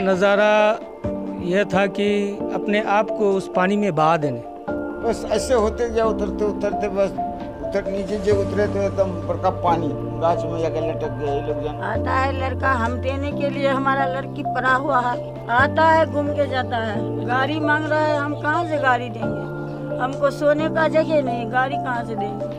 नज़ारा यह था कि अपने आप को उस पानी में बहा देने। बस ऐसे होते गया, उतरते उतरते बस उतर नीचे जो उतरे तो एकदम बड़का पानी गाछ में जाकर लटक गए ये लोग जान। आता है लड़का हम देने के लिए, हमारा लड़की पड़ा हुआ है, आता है घूम के जाता है, गाड़ी मांग रहा है, हम कहाँ से गाड़ी देंगे, हमको सोने का जगह नहीं, गाड़ी कहाँ से देंगे।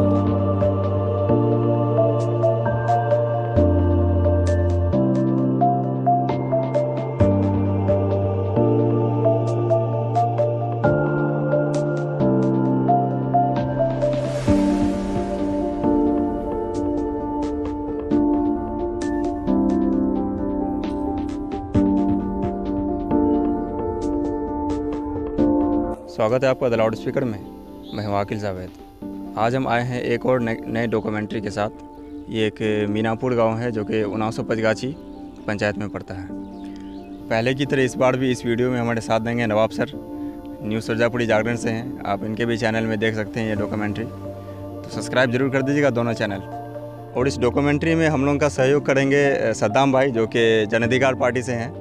स्वागत है आपका द लाउड स्पीकर में। मैं हूं आकिल जावेद। आज हम आए हैं एक और नए डॉक्यूमेंट्री के साथ। ये एक मीनापुर गांव है जो कि 9 पचगाछी पंचायत में पड़ता है। पहले की तरह इस बार भी इस वीडियो में हमारे साथ देंगे नवाब सर, न्यू सरजापुरी जागरण से हैं। आप इनके भी चैनल में देख सकते हैं ये डॉक्यूमेंट्री, तो सब्सक्राइब ज़रूर कर दीजिएगा दोनों चैनल। और इस डॉक्यूमेंट्री में हम लोगों का सहयोग करेंगे सद्दाम भाई जो कि जन अधिकार पार्टी से हैं।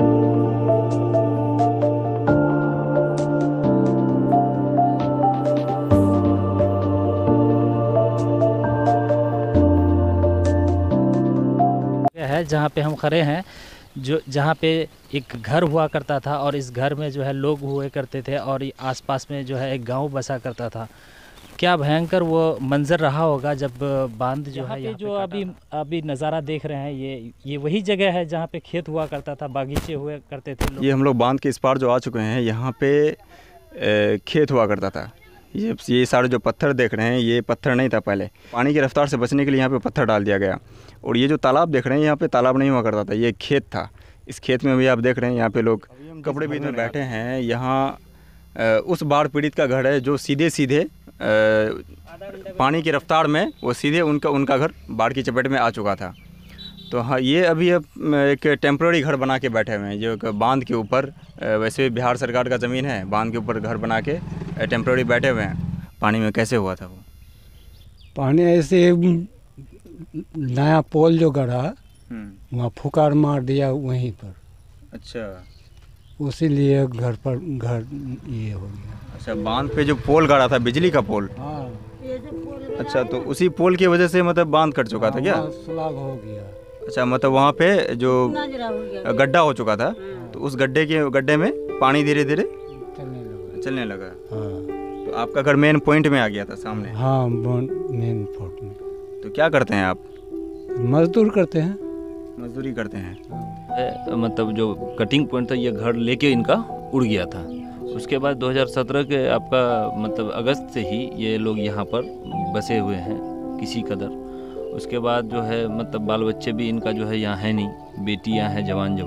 जहाँ पे हम खड़े हैं, जो जहाँ पे एक घर हुआ करता था और इस घर में जो है लोग हुए करते थे और आसपास में जो है एक गांव बसा करता था। क्या भयंकर वो मंजर रहा होगा जब बांध जो है यहाँ पे जो अभी नज़ारा देख रहे हैं, ये वही जगह है जहाँ पे खेत हुआ करता था, बागीचे हुए करते थे। ये हम लोग बांध के इस पार जो आ चुके हैं, यहाँ पे खेत हुआ करता था। ये सारे जो पत्थर देख रहे हैं, ये पत्थर नहीं था पहले। पानी की रफ्तार से बचने के लिए यहाँ पे पत्थर डाल दिया गया। और ये जो तालाब देख रहे हैं, यहाँ पे तालाब नहीं हुआ करता था, ये खेत था। इस खेत में भी आप देख रहे हैं, यहाँ पे लोग कपड़े भी में बैठे हैं। यहाँ उस बाढ़ पीड़ित का घर है जो सीधे पानी की रफ्तार में वो सीधे उनका घर बाढ़ की चपेट में आ चुका था। तो हाँ, ये अभी एक टेम्प्रेरी घर बना के बैठे हुए हैं जो बांध के ऊपर। वैसे बिहार सरकार का ज़मीन है, बांध के ऊपर घर बना के टेम्प्रेरी बैठे हुए हैं। पानी में कैसे हुआ था वो? पानी ऐसे नया पोल जो गड़ा वहाँ फुकार मार दिया वहीं पर। अच्छा, उसीलिए घर ये हो गया। अच्छा, बांध पे जो पोल गड़ा था, बिजली का पोल। हाँ। अच्छा, तो उसी पोल की वजह से मतलब बांध कट चुका था क्या? स्लग हो गया। अच्छा, मतलब वहाँ पे जो गड्ढा हो चुका था, तो उस गड्ढे में पानी धीरे धीरे चलने लगा। हाँ। तो आपका घर मेन पॉइंट में आ गया था सामने? हाँ, मेन पॉइंट में। तो क्या करते हैं आप? मजदूर करते हैं। मजदूरी करते हैं। मतलब जो कटिंग पॉइंट था, ये घर लेके इनका उड़ गया था। उसके बाद 2017 के आपका मतलब अगस्त से ही ये लोग यहाँ पर बसे हुए हैं किसी कदर। उसके बाद जो है मतलब बाल बच्चे भी इनका जो है यहाँ है नहीं, बेटियाँ हैं जवान।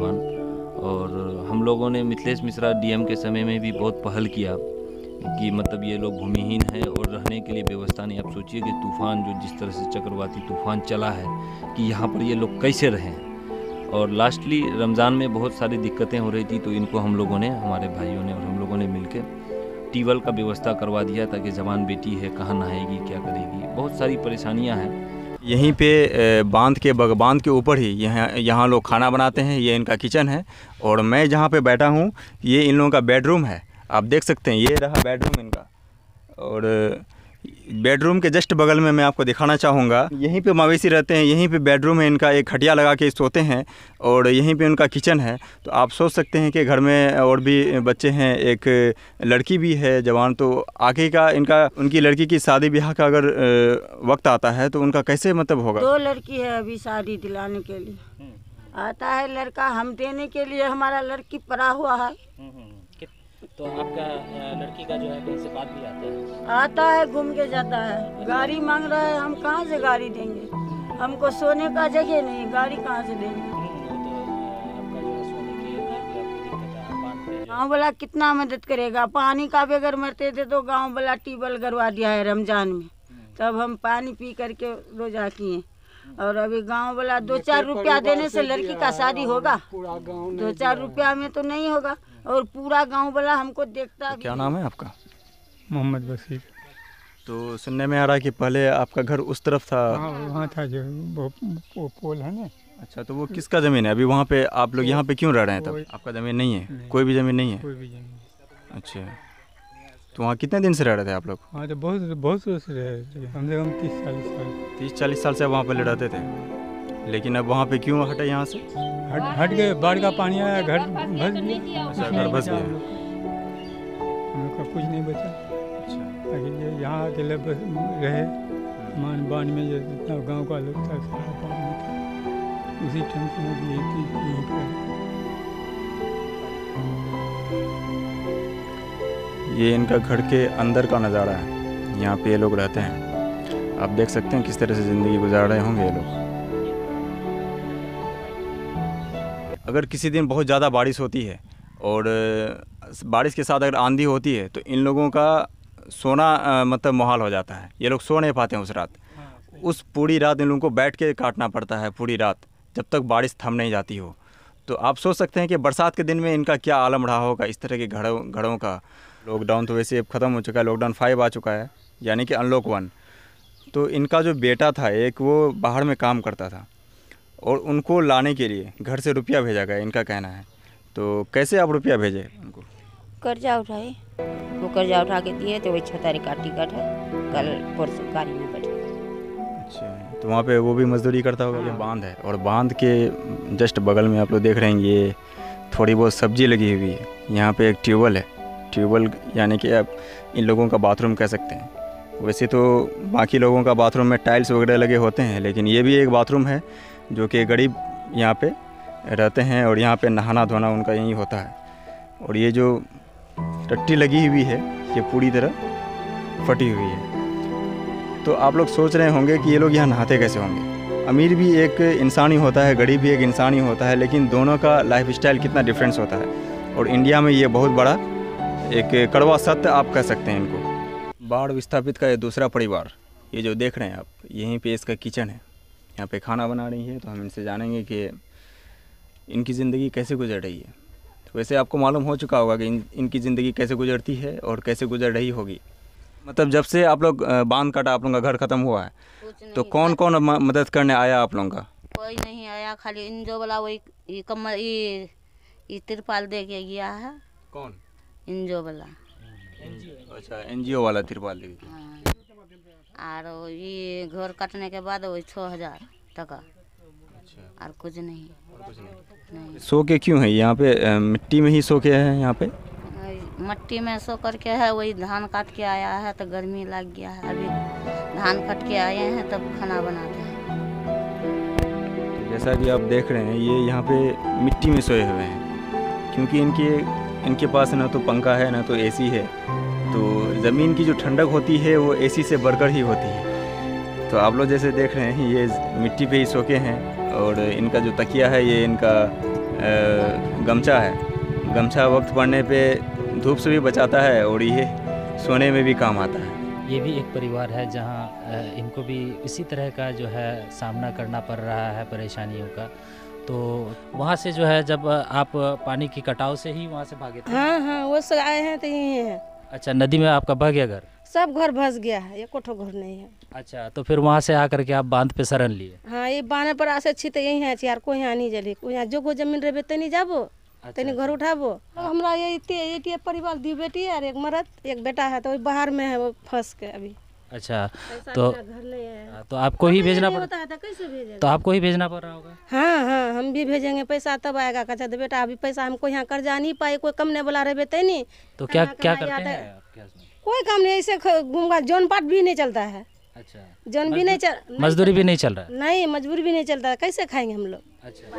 और हम लोगों ने मिथिलेश मिश्रा डीएम के समय में भी बहुत पहल किया कि मतलब ये लोग भूमिहीन हैं और रहने के लिए व्यवस्था नहीं। आप सोचिए कि तूफ़ान जो जिस तरह से चक्रवाती तूफ़ान चला है कि यहाँ पर ये लोग कैसे रहें। और लास्टली रमज़ान में बहुत सारी दिक्कतें हो रही थी, तो इनको हम लोगों ने, हमारे भाइयों ने और हम लोगों ने मिलकर ट्यूबवेल का व्यवस्था करवा दिया ताकि जवान बेटी है कहाँ नहाएगी, क्या करेगी, बहुत सारी परेशानियाँ हैं। यहीं पे बांध के ऊपर ही यहाँ लोग खाना बनाते हैं। ये इनका किचन है। और मैं जहाँ पे बैठा हूँ, ये इन लोगों का बेडरूम है। आप देख सकते हैं, ये रहा बेडरूम इनका। और बेडरूम के जस्ट बगल में मैं आपको दिखाना चाहूँगा, यहीं पे मवेशी रहते हैं, यहीं पे बेडरूम है इनका, एक खटिया लगा के सोते हैं और यहीं पे उनका किचन है। तो आप सोच सकते हैं कि घर में और भी बच्चे हैं, एक लड़की भी है जवान। तो आगे का उनकी लड़की की शादी ब्याह का अगर वक्त आता है तो उनका कैसे मतलब होगा? 2 लड़की है अभी शादी दिलाने के लिए। आता है लड़का हम देने के लिए, हमारा लड़की पड़ा हुआ है। तो आपका लड़की का जो है कहीं से बात भी आता है घूम के जाता है, गाड़ी मांग रहा है, हम कहाँ से गाड़ी देंगे, हमको सोने का जगह नहीं, गाड़ी कहाँ से देंगे। गाँव वाला कितना मदद करेगा? पानी का भी अगर मरते थे तो गाँव वाला ट्यूबवेल गड़वा दिया है रमजान में, तब हम पानी पी करके रोजा किए। और अभी गांव वाला 2-4 रुपया देने से लड़की का शादी होगा? 2-4 रुपया में तो नहीं होगा। और पूरा गांव वाला हमको देखता। क्या नाम है आपका? मोहम्मद बशीर। तो सुनने में आ रहा है कि पहले आपका घर उस तरफ था। हाँ, वहाँ था जो वो पोल है ना, अच्छा, तो वो किसका ज़मीन है? अभी वहाँ पे आप लोग यहाँ पे क्यों रह रहे हैं तब? आपका ज़मीन नहीं है? कोई भी ज़मीन नहीं है? कोई भी ज़मीन नहीं। अच्छा, तो वहाँ कितने दिन से रह रहे थे आप लोग? हाँ तो बहुत बहुत से रहे थे, कम से कम 30-40 साल। 30-40 साल से वहाँ पर रहते थे, लेकिन अब वहाँ पे क्यों हटे यहाँ से? हट गए, बाढ़ का पानी आया, घर भस गया। अच्छा, घर बस गया। हम लोग का कुछ नहीं बचा। अच्छा, ताकि ये यहाँ अकेले बस रहे, मान बान में जो जितना गांव का लोग था सारा पानी था, उसी टेंशन में यही थी यहीं पर। ये इनका घर के अंदर का नज़ारा है, यहाँ पे ये लोग रहते हैं। आप देख सकते हैं किस तरह से ज़िंदगी गुजार रहे होंगे ये लोग। अगर किसी दिन बहुत ज़्यादा बारिश होती है और बारिश के साथ अगर आंधी होती है तो इन लोगों का सोना मतलब मुहाल हो जाता है। ये लोग सो नहीं पाते हैं उस रात। उस पूरी रात इन लोगों को बैठ के काटना पड़ता है, पूरी रात, जब तक बारिश थम नहीं जाती हो। तो आप सोच सकते हैं कि बरसात के दिन में इनका क्या आलम रहा होगा इस तरह के घरों का। लॉकडाउन तो वैसे अब ख़त्म हो चुका है, लॉकडाउन 5 आ चुका है, यानी कि अनलॉक 1। तो इनका जो बेटा था एक, वो बाहर में काम करता था और उनको लाने के लिए घर से रुपया भेजा गया, इनका कहना है। तो कैसे आप रुपया भेजे उनको? कर्जा उठाए, वो कर्जा उठा के दिए तो वही 6 तारीख का टिकट है, कल परसों गाड़ी में बैठे। अच्छा, तो वहाँ पे वो भी मजदूरी करता होगा। ये बांध है और बांध के जस्ट बगल में आप लोग देख रहे हैं ये थोड़ी बहुत सब्जी लगी हुई है। यहाँ पे एक ट्यूबवेल है, ट्यूबवेल यानी कि आप इन लोगों का बाथरूम कह सकते हैं। वैसे तो बाकी लोगों का बाथरूम में टाइल्स वगैरह लगे होते हैं, लेकिन ये भी एक बाथरूम है जो कि गरीब यहाँ पे रहते हैं और यहाँ पे नहाना धोना उनका यही होता है। और ये जो टट्टी लगी हुई है ये पूरी तरह फटी हुई है। तो आप लोग सोच रहे होंगे कि ये लोग यहाँ नहाते कैसे होंगे। अमीर भी एक इंसान ही होता है, गरीब भी एक इंसान ही होता है, लेकिन दोनों का लाइफस्टाइल कितना डिफरेंस होता है। और इंडिया में ये बहुत बड़ा एक कड़वा सत्य आप कह सकते हैं इनको। बाढ़ विस्थापित का ये दूसरा परिवार, ये जो देख रहे हैं आप, यहीं पे इसका किचन है, यहाँ पे खाना बना रही है। तो हम इनसे जानेंगे कि इनकी ज़िंदगी कैसे गुजर रही है। तो वैसे आपको मालूम हो चुका होगा कि इनकी ज़िंदगी कैसे गुजरती है और कैसे गुजर रही होगी। मतलब जब से आप लोग बांध काटा, आप लोगों का घर ख़त्म हुआ है, तो कौन कौन मदद करने आया आप लोगों का? कोई नहीं आया, खाली इंजो वाला वही ये तिरपाल दे के गया है। कौन? इंजो वाला। अच्छा, NGO वाला तिरपाल दे। हाँ। और ये घर काटने के बाद वही 6000 टका। अच्छा, और कुछ नहीं। नहीं, सो के क्यों है यहाँ पे? मिट्टी में ही सो के है यहाँ पे? मट्टी में सो करके है। वही धान काट के आया है तो गर्मी लग गया है। अभी धान काट के आए हैं तब खाना बनाते हैं। तो जैसा कि आप देख रहे हैं ये यहाँ पे मिट्टी में सोए हुए हैं, क्योंकि इनके पास ना तो पंखा है ना तो AC है। तो ज़मीन की जो ठंडक होती है वो AC से बढ़कर ही होती है। तो आप लोग जैसे देख रहे हैं ये मिट्टी पे ही सो के हैं। और इनका जो तकिया है ये इनका गमछा है। गमछा वक्त पड़ने पे धूप से भी बचाता है और ये सोने में भी काम आता है। ये भी एक परिवार है जहाँ इनको भी इसी तरह का जो है सामना करना पड़ रहा है परेशानियों का। तो वहाँ से जो है जब आप पानी की कटाव से ही वहाँ से भागे थे? हाँ, वो से आए हैं तो यही हैं। अच्छा, नदी में आपका बह गया घर? सब घर भस गया है, एक कोठो घर नहीं है। अच्छा, तो फिर वहाँ से आकर के आप बांध पे शरण लिए? हाँ, ये बाने पर आसे छी तो यही है यार, कोई यहाँ नहीं जली, कोई यहाँ जो को जमीन रहे तनी जाबो, तनी घर उठाबो। हमरा ये परिवार दी बेटी है और एक मर्द, एक बेटा है, तो बाहर में है वो फंस के अभी। अच्छा, तो आपको ही भेजना पड़ता है? कैसे भेजेंगे? तो आपको ही भेजना पड़ रहा होगा? हाँ, हम भी भेजेंगे पैसा तब आएगा। कहते तो बेटा अभी पैसा हमको यहाँ कर्जा नहीं पाए, कोई कम नहीं बोला रहे तनी। तो क्या करते हैं आपके हस्बैंड? कोई काम नहीं, ऐसे घूमगा, जौन पाट भी नहीं चलता है। अच्छा, जौन भी नहीं मजदूरी भी नहीं चल रहा है? नहीं, मजबूरी भी नहीं चलता है, कैसे खाएंगे हम लोग?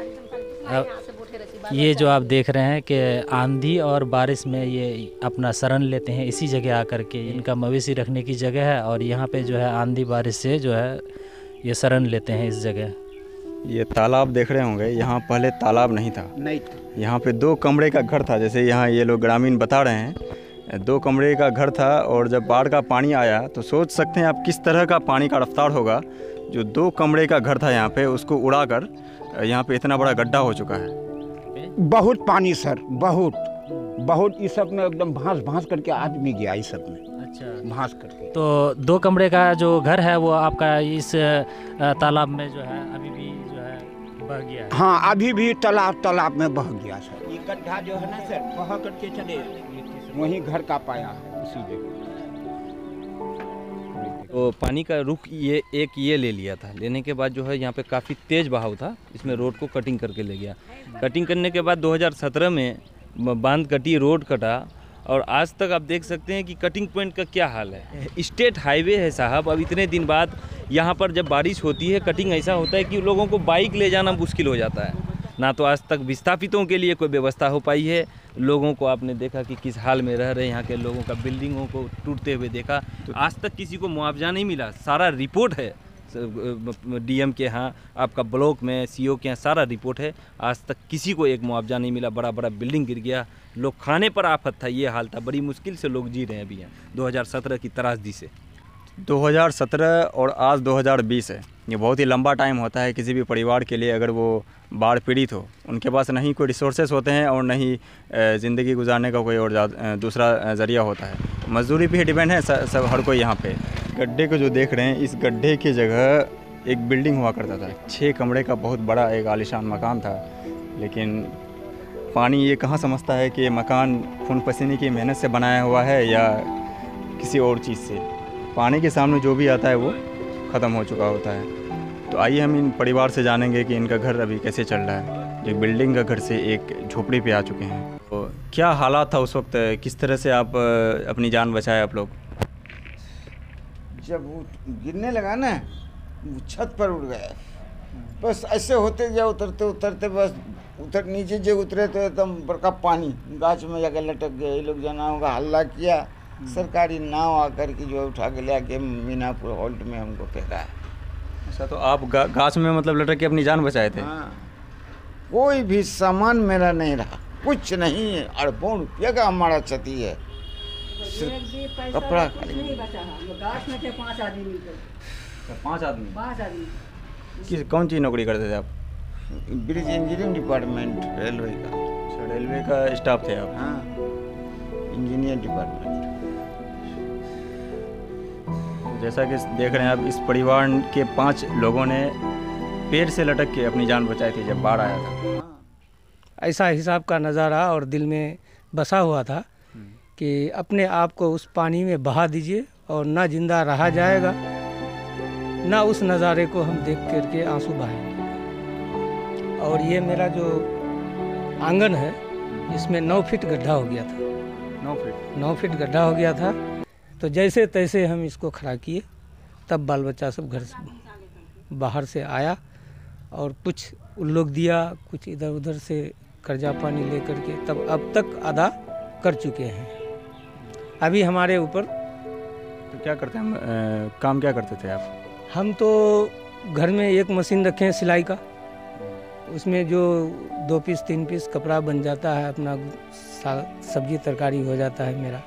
अच्छा, ये जो आप देख रहे हैं कि आंधी और बारिश में ये अपना शरण लेते हैं इसी जगह आकर के। इनका मवेशी रखने की जगह है और यहाँ पे जो है आंधी बारिश से जो है ये शरण लेते हैं इस जगह। ये तालाब देख रहे होंगे, यहाँ पहले तालाब नहीं था। यहाँ पे 2 कमरे का घर था, जैसे यहाँ ये लोग ग्रामीण बता रहे हैं। 2 कमरे का घर था और जब बाढ़ का पानी आया तो सोच सकते हैं आप किस तरह का पानी का रफ्तार होगा। जो 2 कमरे का घर था यहाँ पे, उसको उड़ाकर यहाँ पे इतना बड़ा गड्ढा हो चुका है। बहुत पानी सर, बहुत इस सब में एकदम भांस करके आदमी गया इस सब में। अच्छा, भांस करके। तो 2 कमरे का जो घर है वो आपका इस तालाब में जो है अभी भी जो है बह गया है। हाँ अभी भी तालाब में बह गया सर। ये गड्ढा जो है ना सर बह करके चले वहीं घर का पाया है उसी जगह। तो पानी का रुख ये ले लिया था। लेने के बाद जो है यहाँ पे काफ़ी तेज़ बहाव था, इसमें रोड को कटिंग करके ले गया। कटिंग करने के बाद 2017 में बांध कटी, रोड कटा, और आज तक आप देख सकते हैं कि कटिंग पॉइंट का क्या हाल है। स्टेट हाईवे है साहब। अब इतने दिन बाद यहाँ पर जब बारिश होती है, कटिंग ऐसा होता है कि लोगों को बाइक ले जाना मुश्किल हो जाता है। ना तो आज तक विस्थापितों के लिए कोई व्यवस्था हो पाई है। लोगों को आपने देखा कि किस हाल में रह रहे हैं, यहाँ के लोगों का बिल्डिंगों को टूटते हुए देखा। तो आज तक किसी को मुआवजा नहीं मिला। सारा रिपोर्ट है डीएम के यहाँ, आपका ब्लॉक में सीओ के यहाँ सारा रिपोर्ट है। आज तक किसी को एक मुआवजा नहीं मिला। बड़ा बड़ा बिल्डिंग गिर गया, लोग खाने पर आफत था, ये हाल था। बड़ी मुश्किल से लोग जी रहे हैं अभी यहाँ 2017 की त्रासदी से। 2017 और आज 2020 है, ये बहुत ही लंबा टाइम होता है किसी भी परिवार के लिए। अगर वो बाढ़ पीड़ित हो, उनके पास नहीं कोई रिसोर्सेस होते हैं और नहीं ज़िंदगी गुजारने का कोई और दूसरा ज़रिया होता है। मजदूरी पे ही डिपेंड है सब हर कोई यहाँ पे। गड्ढे को जो देख रहे हैं, इस गड्ढे की जगह एक बिल्डिंग हुआ करता था। 6 कमरे का बहुत बड़ा एक आलीशान मकान था, लेकिन पानी ये कहाँ समझता है कि ये मकान खून पसीने की मेहनत से बनाया हुआ है या किसी और चीज़ से। पानी के सामने जो भी आता है वो ख़त्म हो चुका होता है। तो आइए हम इन परिवार से जानेंगे कि इनका घर अभी कैसे चल रहा है। एक बिल्डिंग का घर से एक झोपड़ी पे आ चुके हैं। तो क्या हालात था उस वक्त, किस तरह से आप अपनी जान बचाए आप लोग? जब वो गिरने लगा ना, वो छत पर उड़ गया। बस ऐसे होते गया, उतरते उतरते बस नीचे जो उतरे तो एकदम बड़का पानी गाछ में जाकर लटक गए। ये लोग जना होगा हल्ला किया, सरकारी नाव आकर के जो उठा के ले आके मीनापुर हॉल्ट में हमको फेंका है। अच्छा, तो आप गाछ में मतलब लटक के अपनी जान बचाए थे? हाँ, कोई भी सामान मेरा नहीं रहा, कुछ नहीं है। 8 रुपये का हमारा क्षति है। कपड़ा नहीं बचा। गाछ में थे 5 आदमी। 5 आदमी? 5 आदमी। कौन सी नौकरी करते थे आप? ब्रिज इंजीनियरिंग डिपार्टमेंट रेलवे का। अच्छा, रेलवे का स्टाफ थे आप? हाँ, इंजीनियर डिपार्टमेंट। जैसा कि देख रहे हैं आप, इस परिवार के 5 लोगों ने पेड़ से लटक के अपनी जान बचाई थी जब बाढ़ आया था। ऐसा हिसाब का नज़ारा और दिल में बसा हुआ था कि अपने आप को उस पानी में बहा दीजिए और ना जिंदा रहा जाएगा, ना उस नज़ारे को हम देख करके आंसू बहाएंगे। और ये मेरा जो आंगन है, इसमें 9 फीट गड्ढा हो गया था। 9 फीट गड्ढा हो गया था। तो जैसे तैसे हम इसको खड़ा किए, तब बाल बच्चा सब घर से बाहर से आया और कुछ उन लोग दिया, कुछ इधर उधर से कर्जा पानी ले करके तब अब तक अदा कर चुके हैं। अभी हमारे ऊपर। तो क्या करते हैं काम क्या करते थे आप? हम तो घर में एक मशीन रखे हैं सिलाई का, उसमें जो 2 पीस 3 पीस कपड़ा बन जाता है, अपना सब्जी तरकारी हो जाता है मेरा।